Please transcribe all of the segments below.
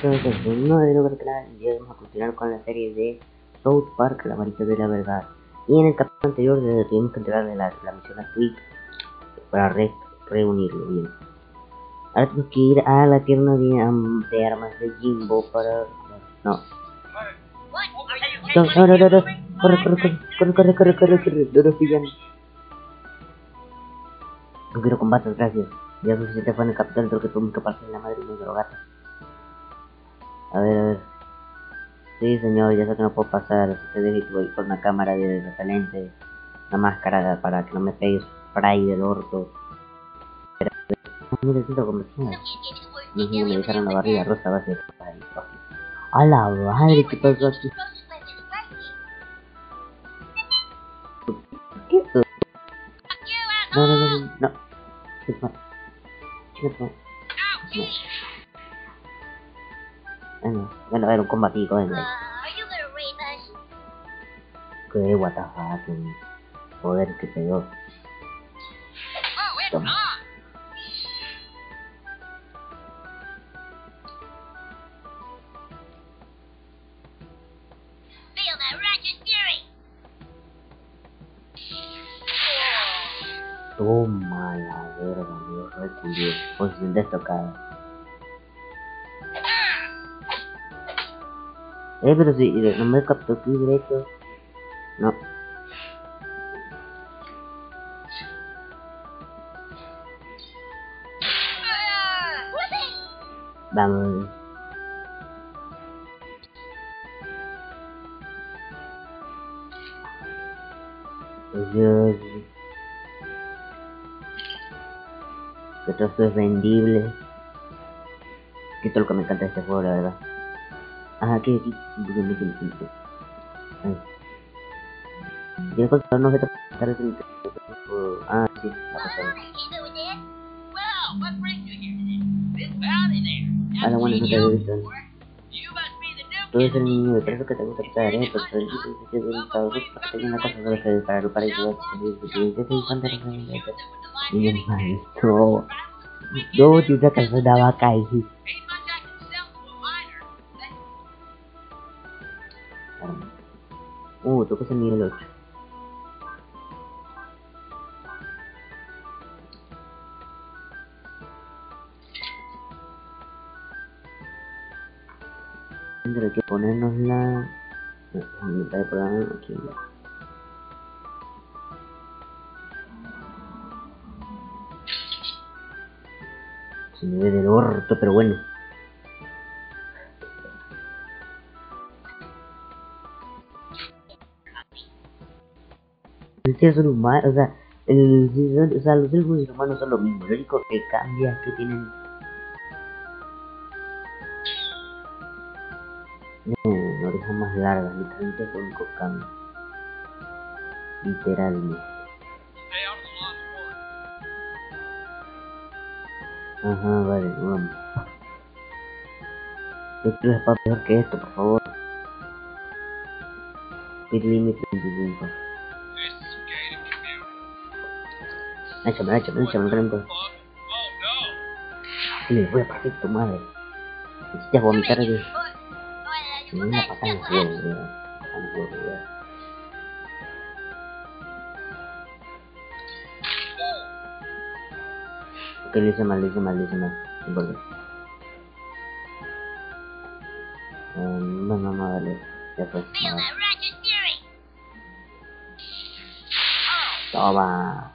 todos los no de nuevo canal y hoy vamos a continuar con la serie de South Park, la varita de la verdad. Y en el capítulo anterior tuvimos que entregarle la misión a Twig para reunirlo bien. Ahora tenemos que ir a la tienda de armas de Jimbo para... No. No. Corre. No nos pillan. No quiero combates, gracias. Ya suficiente fue en el capítulo anterior que tuvimos que partir la madre de una drogata. A ver. Sí, señor, ya sé que no puedo pasar, así que deje que voy con una cámara de repelente, una máscara para que no me pegue spray del orto. Pero, mire, siento conversión. Me dejaron la barriga rosa, va a ser. A la madre, ¿qué pasó aquí? ¿Qué es eso? No. Bueno, era un combatico, que what the fuck, joder, que pegó. Toma. Toma la verga, amigo, reculio. Posición destacada. Pero si no me captó aquí derecho. No. Vamos. Dios. Que todo esto es vendible. Que todo lo que me encanta de este juego, la verdad. Ah, aquí. Quiero encontrar un objeto para pasar ese. Ah, sí, la pasada. Ah, bueno, no te había visto. Tú eres el niño de preso que te gusta quitar arepas, pero el sitio se quedó dedicado para que tenga una cosa sobre que disparar para ayudar a que se infante de y el maestro. No, tío, una canción de vaca ahí. Toca ese nivel 8. Tendré que ponernos la... mitad de programa aquí. Se me ve del orto, pero bueno. Ustedes son humanos, o sea, los elfos y humanos son lo mismo. Lo único que cambia es que tienen... orejas más largas, literalmente es lo único que cambia. Literalmente. Ajá, vale, vamos. Yo quiero es para peor que esto, por favor. Speed limit 25. Échame, trampa. Le voy a partir tu madre. Necesitas vomitar aquí. Me una patada en los huevos, weón. Ok, lo hice mal. No importa. Vamos a darle. Ya fue. Toma.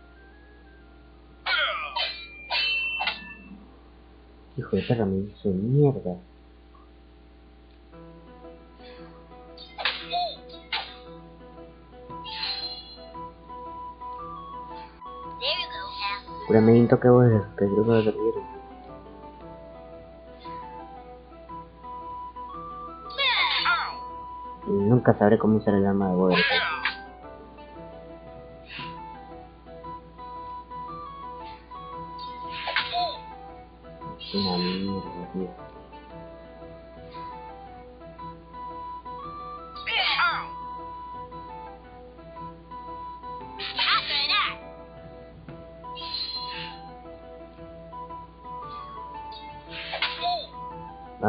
Hijo de perra, me hizo mierda. Juramento que vos que creo que lo perdieron. Nunca sabré cómo usar el arma de Boder. Una mierda, tío.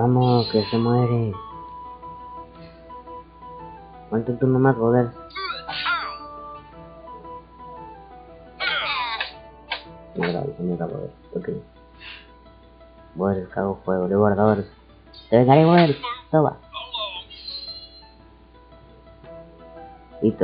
Vamos, que se muere. ¿Cuánto turno más, joder? Mira, joder. Ok. Joder, cago fuego, de guardadores. Te vengaré, joder. Toma. Listo.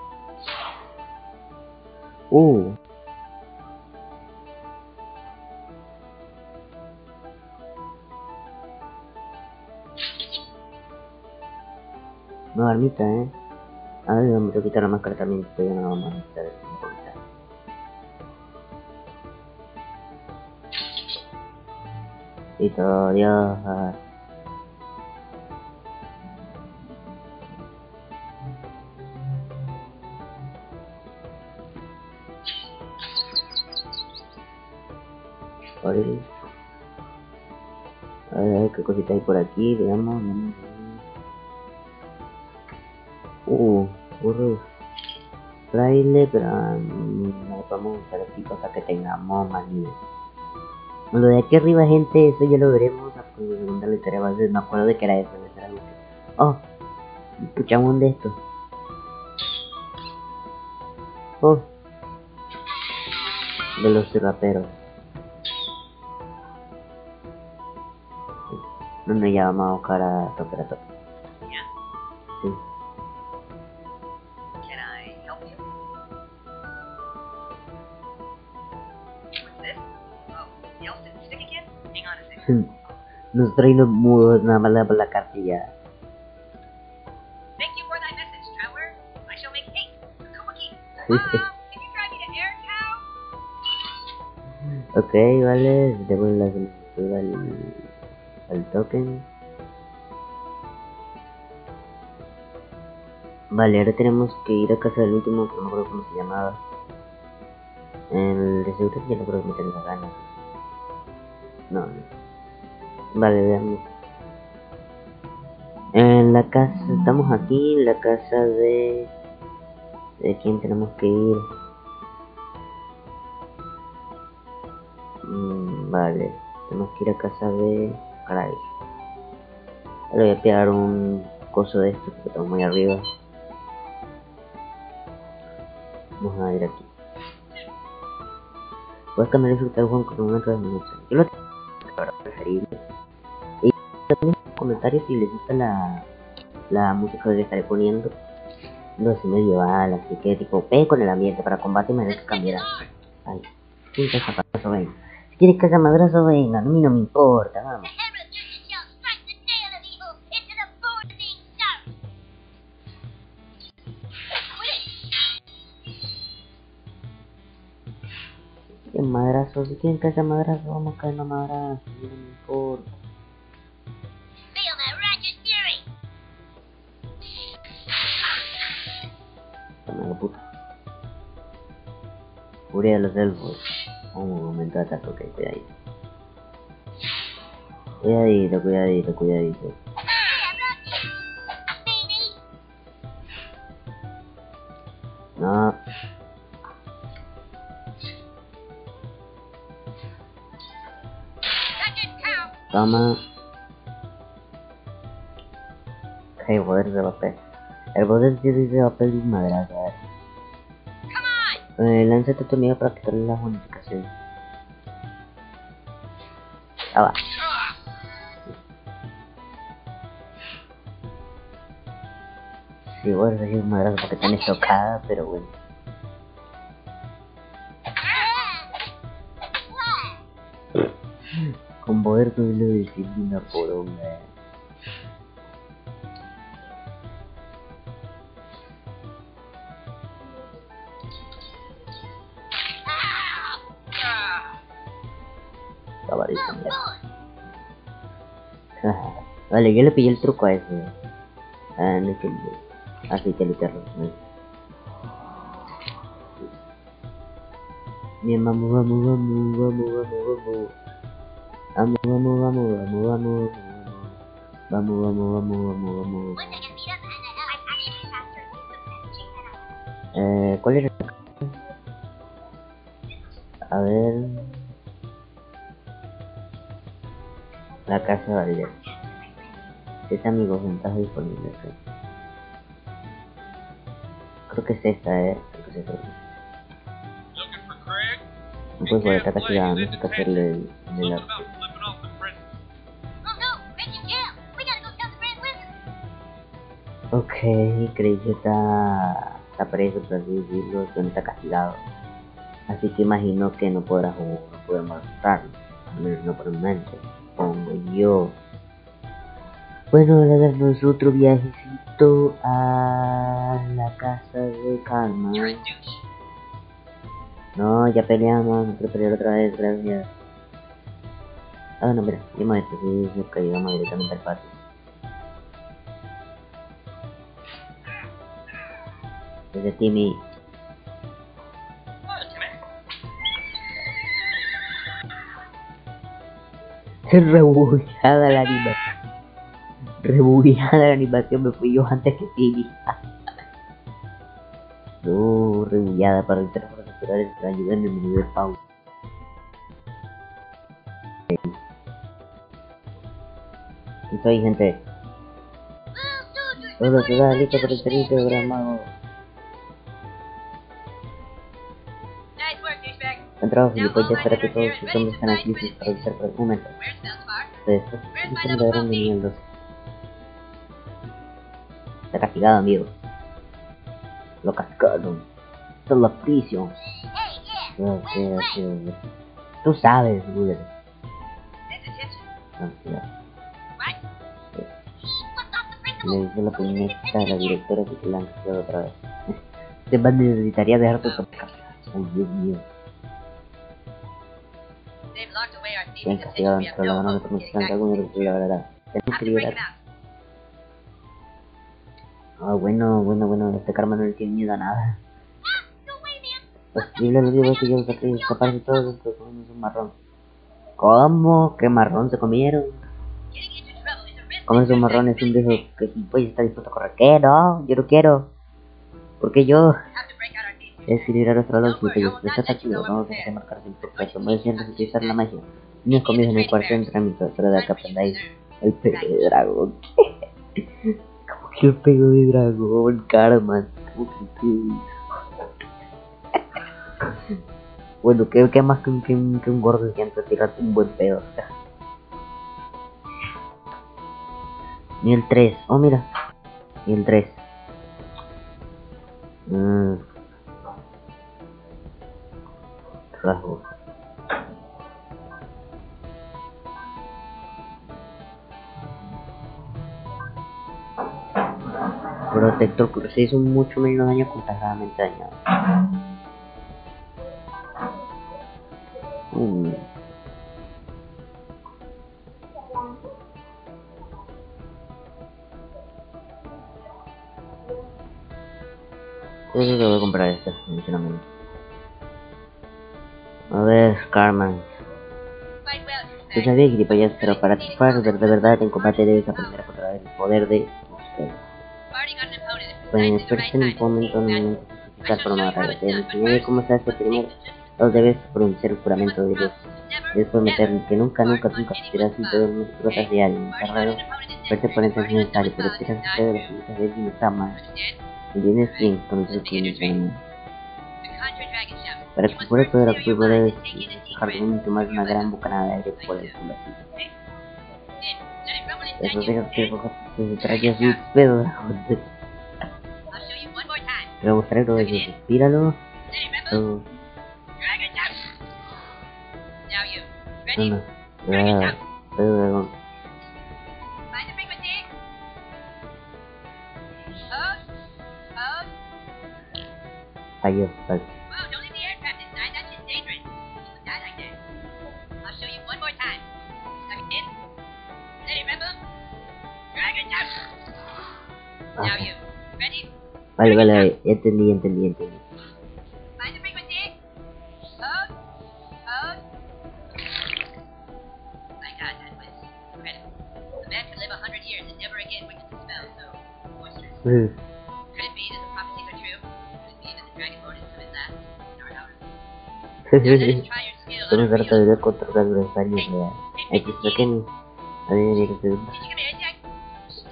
Nueva armita, A ver, vamos a quitar la máscara también, pero ya no la vamos a necesitar. Listo, adiós. A ver qué cosita hay por aquí, veamos. Burro. Fraile, pero no vamos a usar aquí cosa que tengamos más nivel. Lo de aquí arriba, gente, eso ya lo veremos. Pues segunda letra va a ser, me acuerdo de que era eso. Oh, escuchamos de esto. Oh, de los raperos. No, ya vamos a buscar a tope. Sí. Nos traen los mudos nada más la cartilla. Ok, vale, debo la solicitud al token. Vale, ahora tenemos que ir a casa del último, que no me acuerdo cómo se llamaba. El de seguro que ya no creo que me tenga ganas. No. Vale, veamos. En la casa, estamos aquí, en la casa de... ¿De quién tenemos que ir? Vale, tenemos que ir a casa de... Caray. Le voy a pegar un coso de esto, porque estamos muy arriba. Vamos a ir aquí. Puedes cambiar el filtro del juego con una transmisión. Yo lo tengo para preferible. Y también en los comentarios si les gusta la música que les estaré poniendo. No es medieval, así que tipo P con el ambiente para combate y me que cambiar. Ay, sí, caza venga. Si quieres caza madrazo, venga, a mí no me importa, vamos. ¿Qué madrazo? Si quieren caza madrazo, vamos a caer los madrazos, no me importa. Puta. Furia de los elfos. Aumentó el ataque, ok, cuidadito. No. Toma. El poder de papel. El poder de papel es madrazo, lánzate a tu amigo para quitarle las bonificaciones. Va. Sí, voy a recibir un madrazo porque están estocada, pero bueno. Con poder tuve de disciplina poronga. Vale, yo le pillé el truco a ese. No es que así que le terror. Bien, vamos. ¿Cuál era? A ver. La casa vale. Esta amigos, ventaja disponible. Creo que es esta, creo que es esta. No puedes volver a castigado, no sé qué hacerle el arte. Ok, creí que está preso, por así decirlo, que no está castigado. Así que imagino que no podrá jugar, no podemos matarlo. Al menos no por un momento, pongo yo. Bueno, ahora darnos otro viajecito a la casa de Calma. No, ya peleamos, no quiero pelear otra vez, gracias. Ah, no, mira, dimos esto, sí, es que llegamos directamente al patio. Desde Timmy. Rebugueada la animación. Rebugueada la animación, me fui yo antes que Timmy. No, rebugueada para el teléfono natural está ayudando en el menú de pausa. Estoy, gente. Todo queda listo para el servicio programado. Buen trabajo, gilipollas, espera que todos sus hombres están aquí listos para avisar por el momento. Después, están de gran nivel 2. Está castigado, amigo. Lo castigaron. Esto es la prisión. Tú sabes, Google. Le dice la puñeta a la directora que te la han castigado otra vez. Te necesitaría dejar tu podcast. Ay, Dios mío. Te han castigado dentro de la mano de promoción que alguno de la verdad. Tenemos que liberar. Ah, bueno, este karma no le tiene miedo a nada. Posible lo digo que yo saqué escapar de todo dentro de un marrón. ¿Cómo? ¿Qué marrón se comieron? Comer un marrón es un viejo que pues está dispuesto a correr. ¿Qué? No, yo no quiero. ¿Por qué yo? Es equilibrar nuestro valor si yo está activo, vamos a dejar de marcar el perfecto. Voy a siempre utilizar la magia. Niños comidos en el cuarto de entrenamiento, solo de acá aprendáis el pego de dragón. ¿Cómo que el pego de dragón, Carmen? ¿Cómo que? Bueno, ¿qué más que un gordo gigante tirarte un buen pedo? Ni el 3, oh mira, ni el 3. Rasgo. Protector que se hizo mucho menos daño contagiadamente dañado. Yo creo que voy a comprar esto, sinceramente. A ver, Carmen. Tú sabías, gilipollas, pero para triunfar de verdad en combate debes aprender a controlar el poder de usted. Pues experto en un momento justificar por una barrera. Te enseñaré cómo se hace primero. Los debes pronunciar el juramento de Dios. Debes prometer que nunca tiras sin todo el brotas de alguien. Carrero, fuerte oponente es necesario, pero tiras usted de las límites de Dinotama. ¿Entiendes? Bien, conocer tu enemigo. Para que por el poder actual puedes dejar de tomar una gran bocanada de aire por el culo. Eso deja que cojas tus trayas y pedo. Te voy a mostrar todo eso. Respíralo. Todo. No. Pedo dragón. Falló, vale. Vale, entendí. Solo trata de controlar los daños reales. Hay que sacar a ver.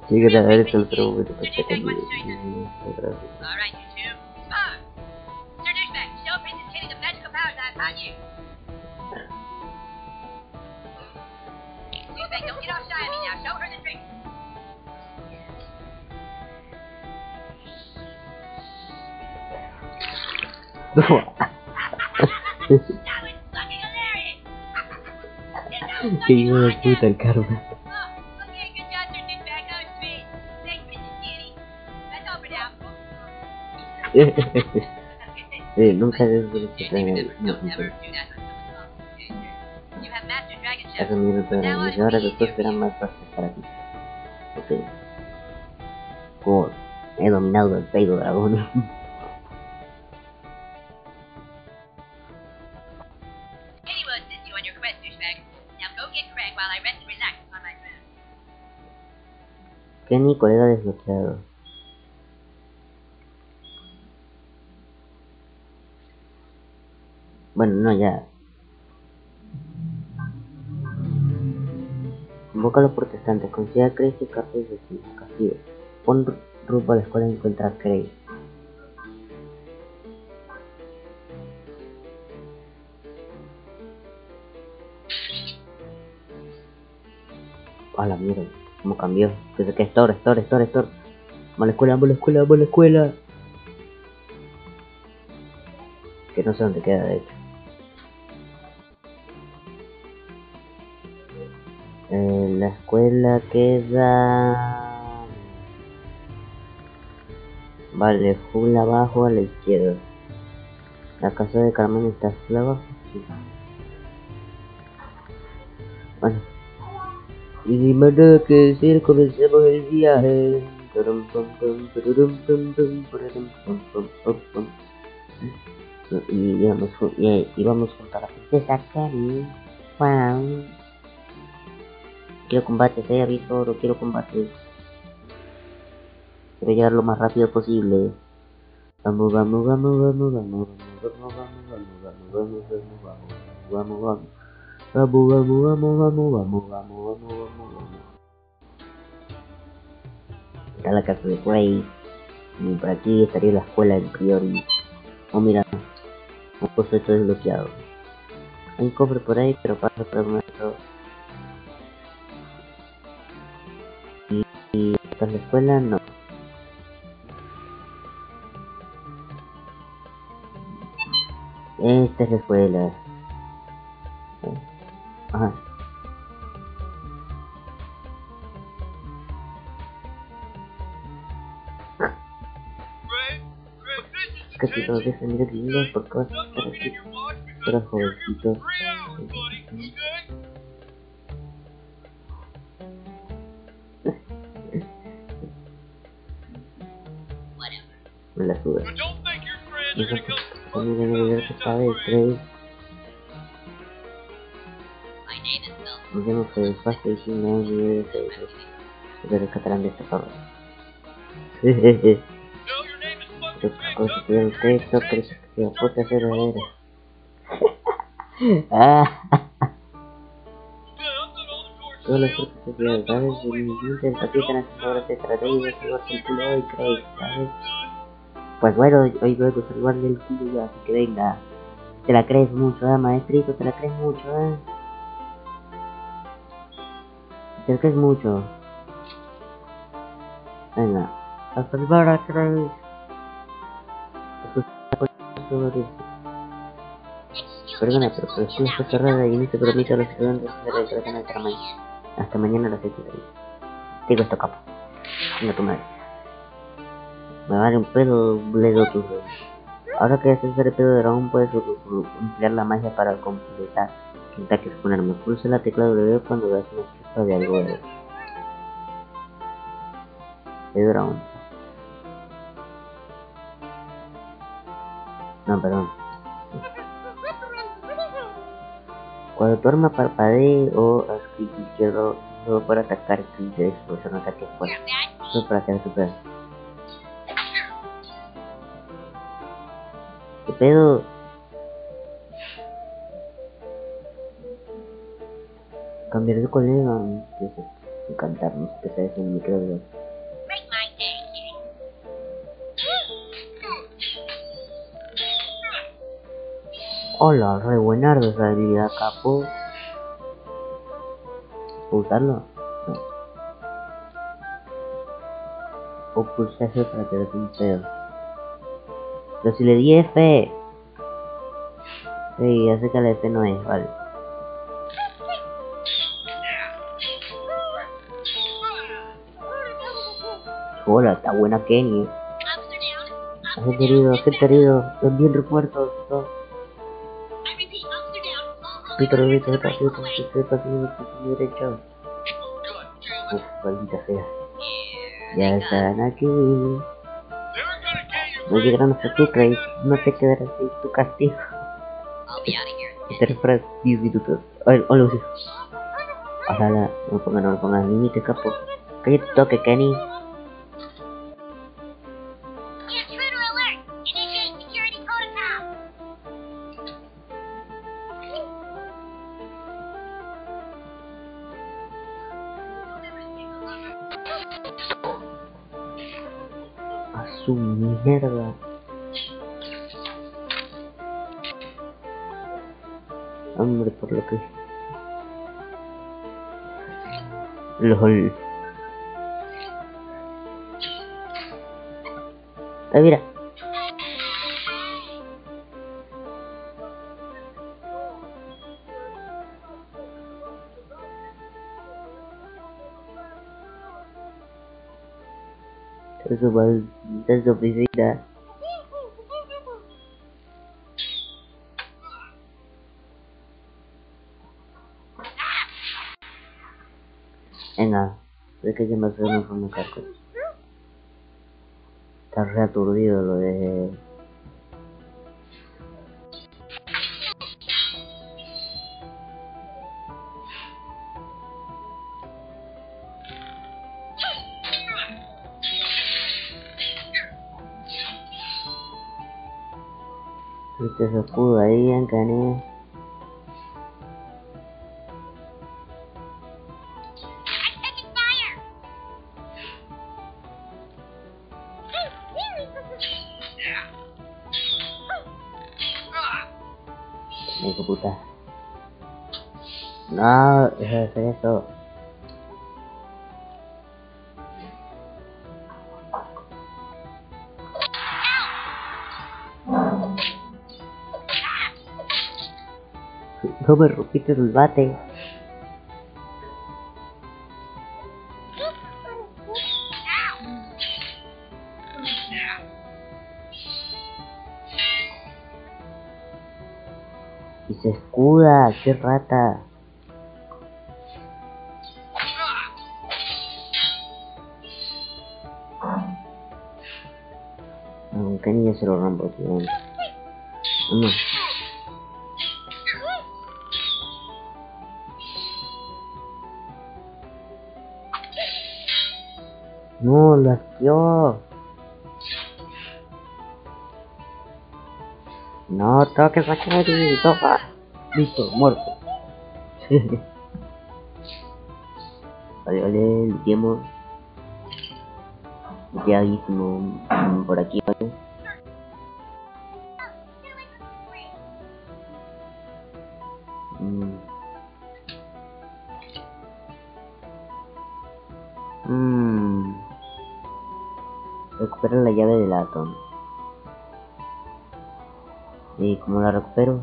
Llegan a ver el otro momento que está Alright, you two. Sir Douchebag, show Princess Kitty the magical powers I have upon you. Douchebag, don't get all shy of me now. Show her the trick. That was fucking hilarious. Qué hijo de puta el karma. Okay, good job, Sir Douchebag. That was sweet. Thanks, Princess Kitty. That's all for now. Nunca debes ver que traen ahí. No, Don't ever do that on someone else. Okay, sir. You have mastered Dragon Hace Chef. un minuto de la y ahora los dos serán más fáciles para ti. Ok. He dominado el peido dragón. Kitty will assist you on your quest, Douchebag. Now go get Craig while I rest and relax on my throne. Kenny, colega desbloqueado. Bueno, no, ya. Convoca a los protestantes, consigue a Craig y Carlos de su castigo. Pon rumbo a la escuela y encuentra a Craig. A la mierda, cómo cambió. Pensé que es Thor. Vamos a la escuela, vamos a la escuela. Que no sé dónde queda, de hecho. La escuela queda... Vale, full abajo a la izquierda. La casa de Carmen está full abajo. Sí. Bueno. Y sin más nada que decir, comencemos el viaje. Y vamos junto a la princesa Cari. Wow. Quiero combates, aviso, no quiero combates. Quiero llegar lo más rápido posible. Vamos. Está la casa de Craig. Y por aquí estaría la escuela en Priori. Oh, mira, un puesto esto desbloqueado. Hay un cofre por ahí, pero paso por el momento. Y esta es la escuela, no. Esta es la escuela. Ajá. Casi todos dejan de lindo por cosas para aquí. Pero jovencitos. Me la suda. También debe ver que sabe el Craig. Nos vemos que despacio y sin nada ni de eso. Se rescatarán de esta forma. Pero cosas que el Craig no crees que aporta ser verdadero. Todas las otras sociedades, ¿sabes? De mi mente, el capitán haciendo ahora se trata de salvar el culo hoy, Craig, ¿sabes? Pues bueno, hoy voy a salvarle el culo, así que venga. Te la crees mucho, maestrito, te la crees mucho, Te la crees mucho. Venga, a salvar a Craig. Perdona, pero la escuela está cerrada y no se permite a los estudiantes hacer el tratamiento hasta mañana. Hasta mañana a las 6:30. Digo esto, capo. Venga tu madre. Me vale un pedo, bledo tu. Ahora que haces el pedo de dragón, puedes emplear la magia para completar el ataque con arma. Pulsa la tecla W cuando veas una chispa de algo de dragón. No, perdón. Cuando tu arma parpadee o haz clic izquierdo, solo para atacar clic derecho, es un ataque fuerte. Solo para quedar super. ¿Qué pedo? Cambiar de colega, encantar, no sé qué se hace en el micro de Hola, re buenardo esa habilidad acá. ¿Puedo usarlo? No. O pulsé F para que dé un pedo. Pero si le di F. Sí, ya sé que la F no es, vale. Hola, está buena Kenny. Agente herido, envíen refuerzos. Peter, derecho. Uf, maldita sea. Ya están aquí. No llegaron hasta tu Trace, no te quedarás sin tu castigo. Estaré para 10 minutos. A ver, hola, Lucy. Ojalá, no me pongas límite, capo. Cállate toque, Kenny. A su mierda. Hombre, por lo que... LOL. Ah, mira. Eso va de su oficina. Venga, sé que me hace un informe cargo. Está re aturdido lo de... Viste ese escudo ahí, Kenny. Hijo puta. No, deja de hacer eso. No me rompiste el bate. Y se escuda, qué rata. Aunque ni yo se lo rompo, tío. Vamos. No, lo asqueó. No toques a Kenny, toca. Listo, muerto. Vale, el tiempo. Ya hicimos por aquí, ¿vale? Recupera la llave del Atom. ¿Y cómo la recupero?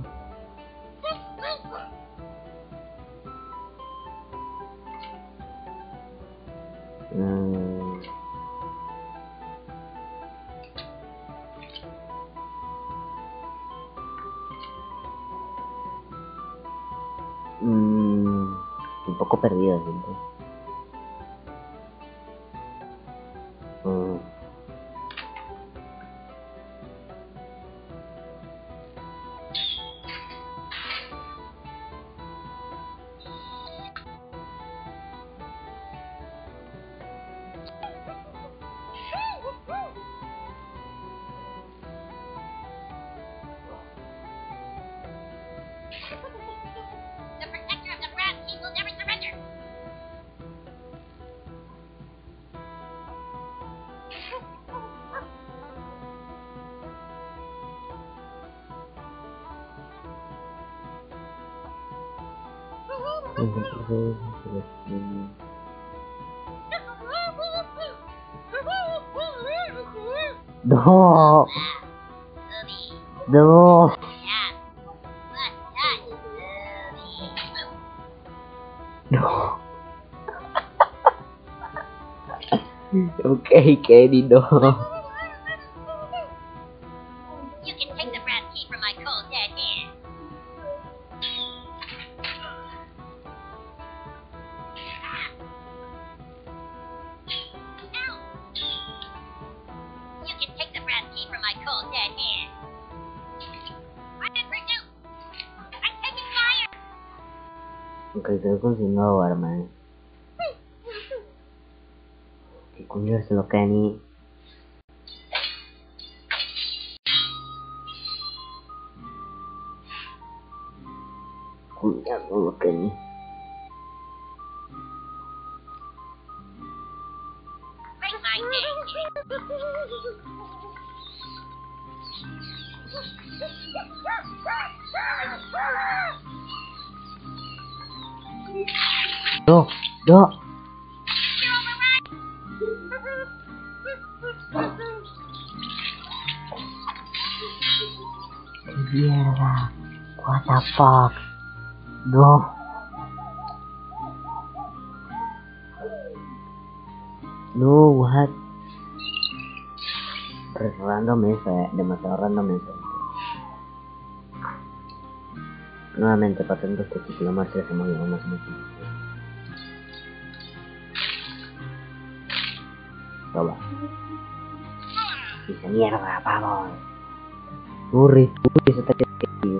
Un poco perdido, gente. The protector of the Brat King will never surrender. No, Booby. no. Yeah. Let's touch. Booby. No. Okay, Kenny, no. You can take the brass key from my cold dead hand. Ow. You can take the brass key from my cold dead hand. I didn't break out. I'm taking fire. Ok, quedó con su nuevo arma, Que culiárselo, Kenny. Culiárselo, Kenny. Make my day, kid. No, no. You're overrun. Mierda. What the fuck. No. No, what? Random eso, demasiado random eso. Nuevamente pasando este título más 13 más más. Toma. Dice mierda, vamos. Urri, ese ataque de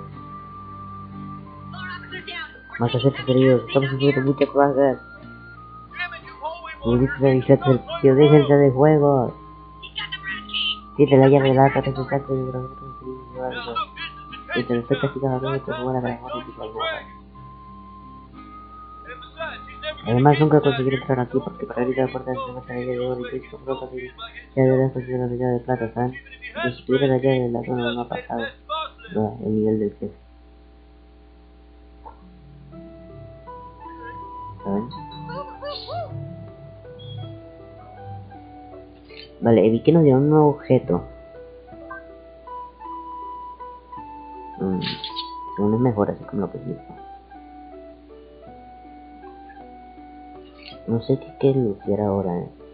más agentes heridos, estamos sufriendo muchas bajas. Pudiste revisar el sitio, déjense de juegos. Tiene la llave de la carta de saco de dragón o algo. Y te lo estoy castigando a con buena gran tipo de moda. Además nunca conseguiré entrar aquí porque para abrir la puerta de esta llave de oro y Cristo no conseguir ya de la conseguir la llave de plata, ¿saben? Si tuviera la llave de la zona no ha pasado. No, el nivel del jefe. ¿Saben? Vale, vi que nos dio un nuevo objeto. Aún es mejor así como lo que hizo. No sé qué lucir ahora,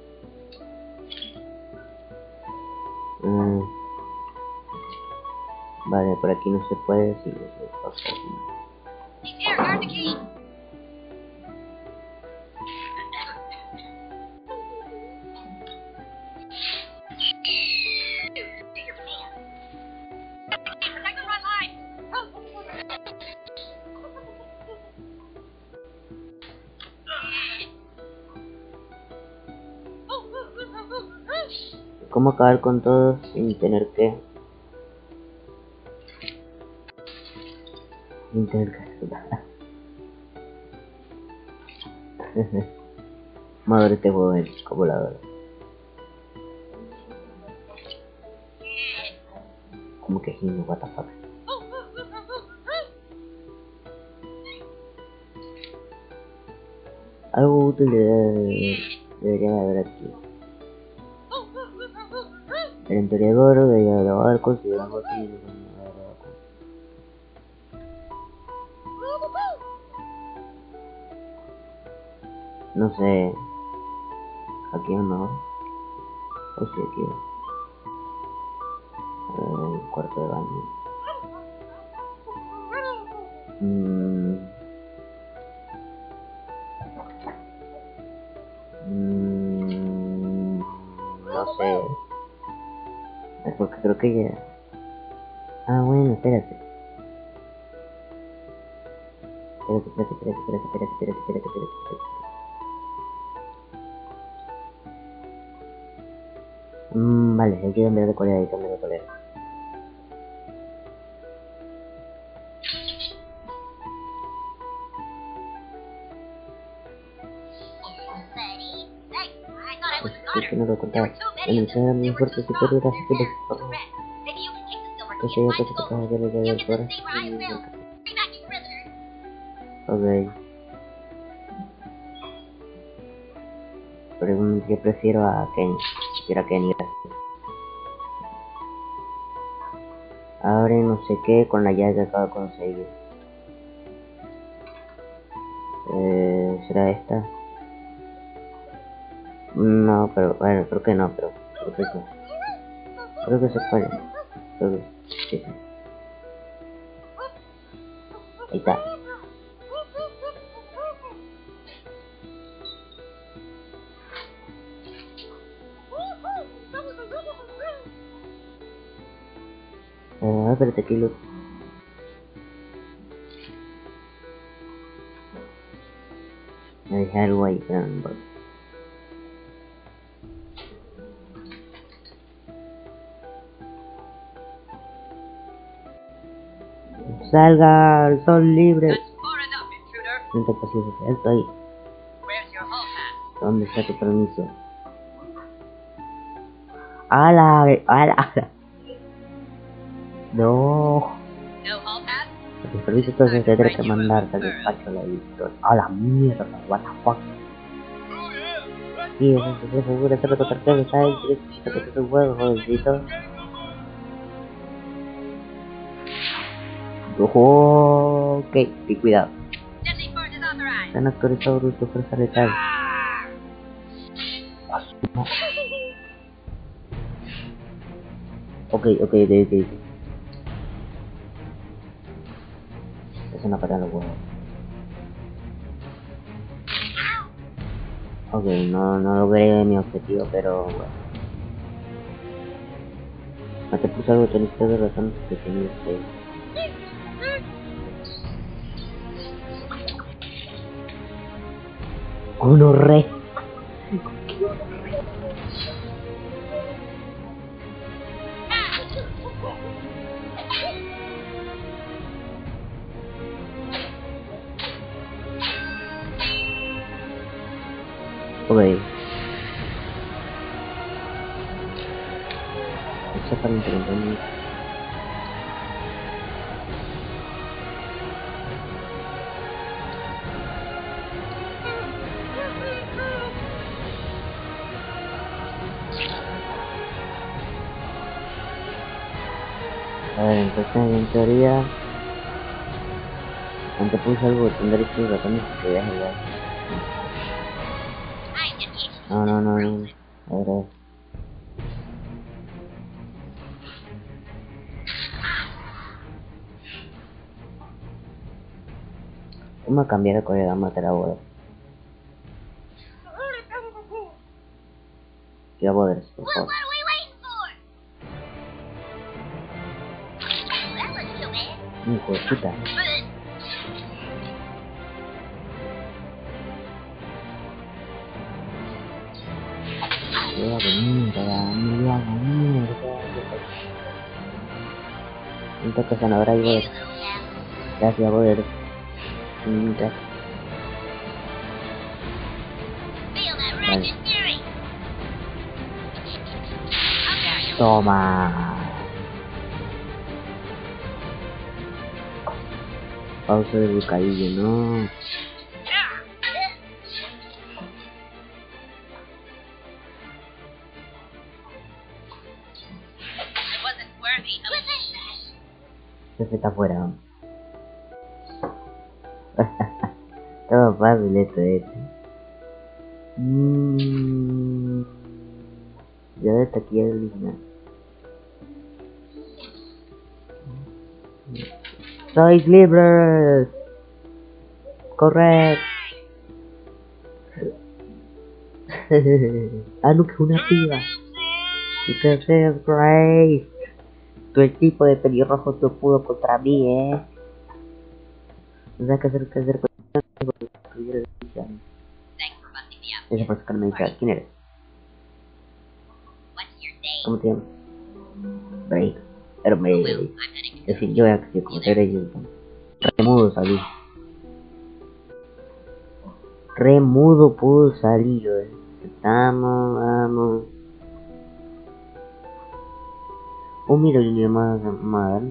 Vale, por aquí no se puede, sí, Here, guard the key. Protect the front line. ¿Cómo acabar con todos sin tener que? Sin tener que hacer nada. Madre, este juego es como la verdad. Como que sí, what the fuck. Algo útil debería de haber aquí. El emperador debería haber considerado así. No sé. Aquí es mejor. O sí, aquí. El cuarto de baño. No sé. Porque creo que ya. Ah, bueno, espérate. Espérate. Vale, hay que cambiar de color, Es que no lo contaba. El mensaje muy fuerte superior así que lo que se dio que se tocaba ya le dio el corazón. Ok. Pero yo prefiero a Kenny. Prefiero a Kenny, gracias. Abre no sé qué con la llave que acabo de conseguir. ¿Será esta? No, pero bueno, creo que no, pero creo que se puede. Creo que sí. Ahí está. Espérate, aquí lo... Me dejé algo ahí, pero no importa. Salga al sol libre. That's far enough, intruder. No te pases, esto ahí. Where's your hall pass? ¿Dónde está tu permiso? ¡Ala! No. No hall pass? El permiso entonces tendré que mandarte al despacho de la victoria. ¡A la mierda! What the fuck. Sí, eso se figura hacerlo con tarjeta, ¿sabes? Que te hace un juego, jovencito. Ojo, ok, y cuidado. Deadly force is authorized. Están actualizados tu fuerza letal. Ok. Es una patada en los huevos. Ok, no logré mi objetivo, pero bueno. No te puse algo, tenés que razón que tenías que... Uno re. Ok. Exactamente lo entendí. A ver, entonces en teoría... Cuando puse algo, tendré que ratones que veas el gas. No. A ver. Vamos a cambiar el código de matar a Boder. Quiero Boder, por What favor. are we waiting for? That wasn't so bad. Hijo de puta. Me voy a mierda. Un toque sanadora y Boder. Gracias, Boder. Gracias. Feel that Vale. righteous fury. Toma. Pausa de bocadillo, no. I wasn't worthy of this. Jefe está afuera. Todo fácil esto es. Ya está aquí el original. ¡Sois libres! ¡Corred! No, que una piba. Because it's great. Tú el tipo de pelirrojo te pudo contra mí, No sabes qué hacer con Thanks for busting me out. eso por sacarme de cara. ¿Quién eres? What's your name? ¿Cómo te llamas? Break. Pero me... I'm heading to En fin, yo voy a conocer a ellos. Remudo salí. Remudo pudo salir. Vamos. Mira, línea más.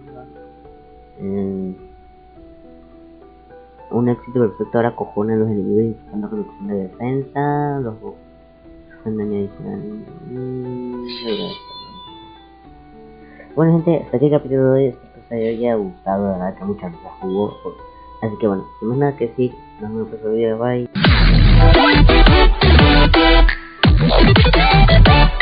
Un éxito perfecto ahora cojona a los enemigos y buscando reducción de defensa. Bueno gente, hasta aquí el capítulo de hoy, espero que os haya gustado, la verdad que mucha gente la jugó, así que bueno, sin más nada que decir, nos vemos en el próximo video, bye.